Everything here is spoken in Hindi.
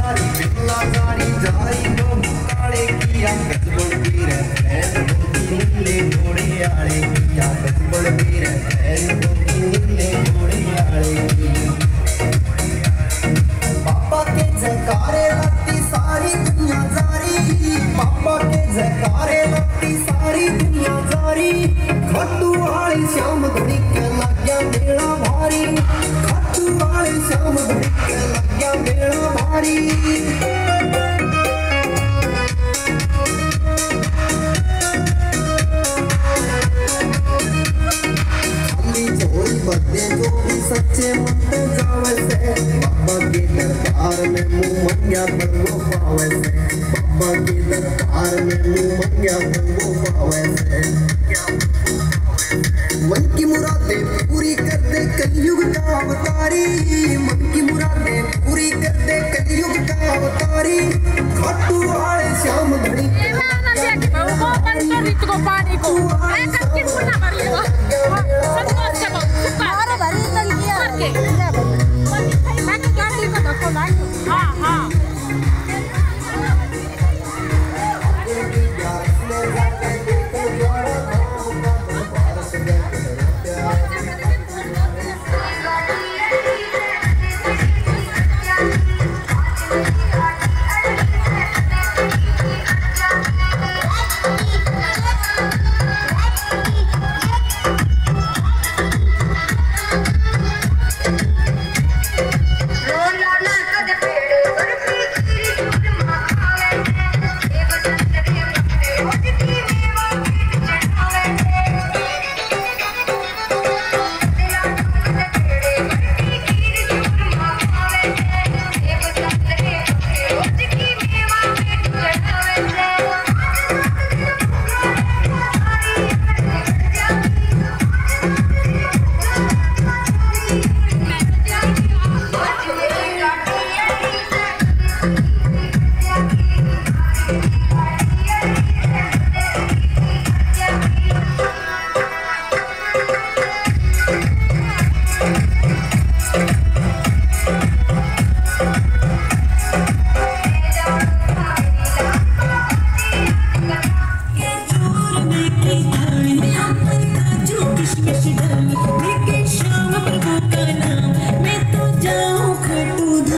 सारी बिल्ला सारी जारी को काले किया कचबड़ पीर है नीले घोड़े आले किया कचबड़ पीर है नीले घोड़े आले पापा के जयकारे लगती सारी दुनिया जारी पापा के जयकारे लगती सारी दुनिया जारी खट्टू वाली श्याम घड़ी के लग गया मेरा भारी खट्टू वाली श्याम घड़ी के लग गया मेरा भारी बदले जो भी सच्चे मत जावे से बाबा के दरबार में मुँह मंग्या बंगो पावे से बाबा के दरबार में मुँह मंग्या बंगो पावे से मन की मुरादें पूरी कर दे कलयुग का अवतारी।